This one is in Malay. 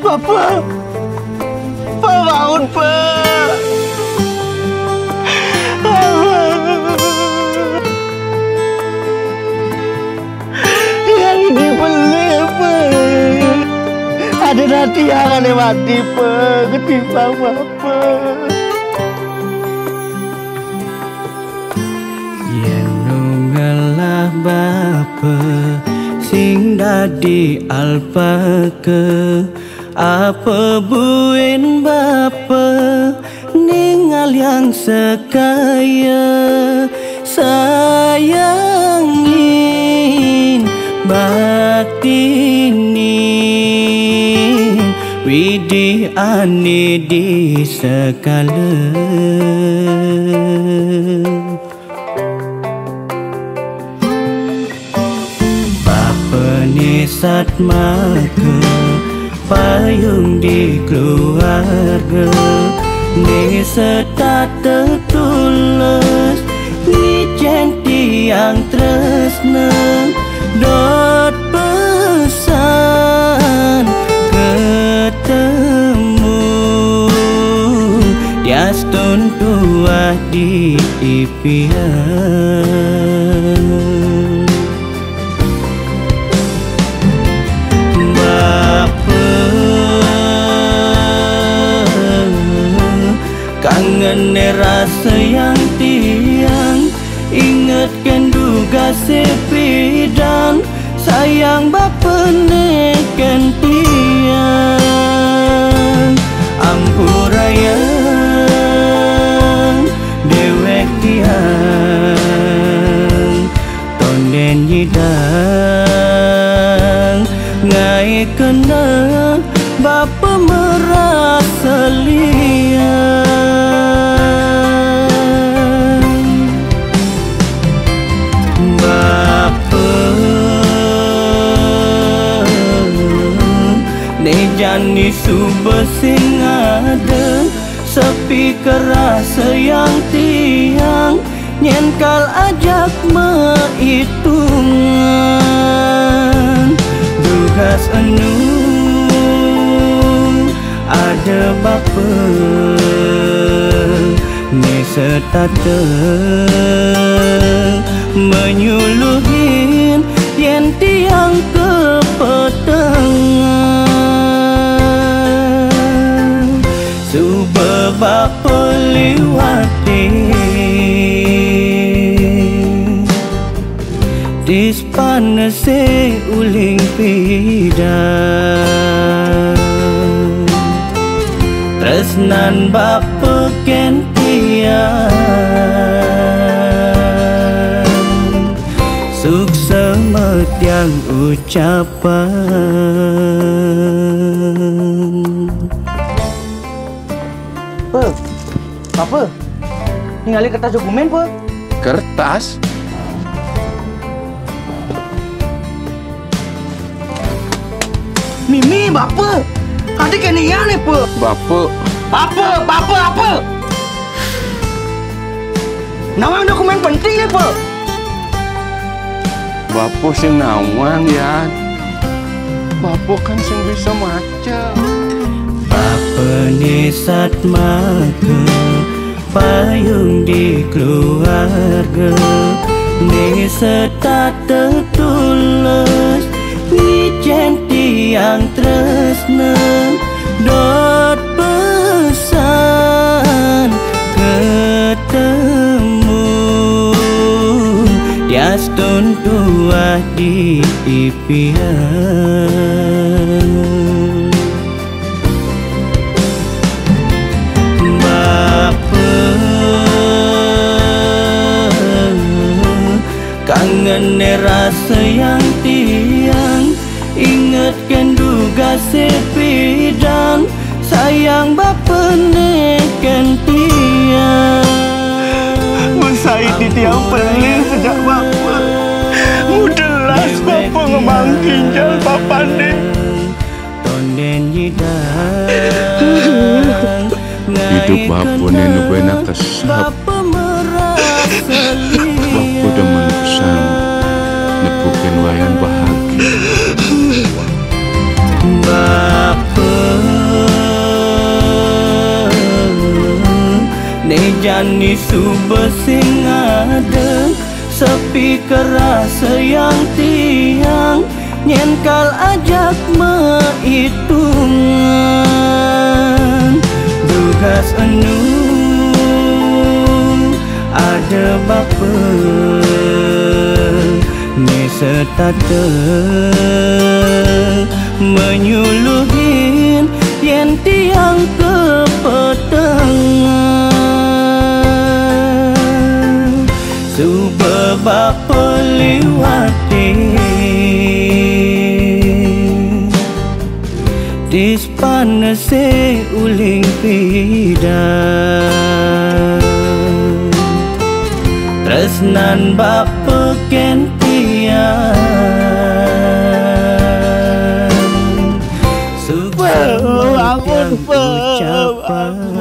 Papa, bangun, Pak. Yang dibeli, Pak. Ada nanti yang ada mati, Pak. Ketimbang Bapak. Yen nungelah bapa sing dadi alpaka, apa buin bapa ningal yang sekaya, sayangin batinin widih ane di sekala. Penisat maka payung di keluarga, ni setat tertulus, ni jenti yang tresna, dot pesan ketemu, tias tuntua di impian. Kangen rasa yang tiang, ingatkan duga sepidang, sayang bapa neken tiang. Ampurayang dewek tiang, tonden yidang, ngai kena bapa merasa liang. Jani suba sing ada, sepi kerasa yang tiang, nyenkal ajak menghitungan. Dugas enu ada bapa, ni setata menyuluhin yen tiang kepetengan. Suba bapa liwati dis panase uling pidang, tresnan bapa kentian, sukses metiang ucapan. Apa? Ninggalin kertas dokumen, Pak. Kertas? Mimi, Bapak. Adik kenian nih, Pak. Bapak. Apa? Nama dokumen penting nih, Pak. Bapak sing nawang ya. Bapak kan sing bisa maca. Penisat maka payung di keluarga, ni setat tertulus, ni jenti yang tresna, dot pesan ketemu, tias tuntua di impian. Kangen rasa yang tiang, ingatkan duga sepidang, sayang bapa neken tiang. Musai di tiang peling sejak Bapak. Mudelas Bapak ngemang ginjal Bapak nih. Tonden yidang, Hidup Bapak nenek benak kesap. Bapak udah menesan nepukin wayan bahagia. Bapak Jani subesing adeng sepi kerasa yang tiang nyenkal ajak menghitungan tugas enu ada bapa ni setada menyuluhin yen tiang kepetengan suba bapa liwati dispanese uling pidan tresnan bapa kentian sukses ampun, ucapan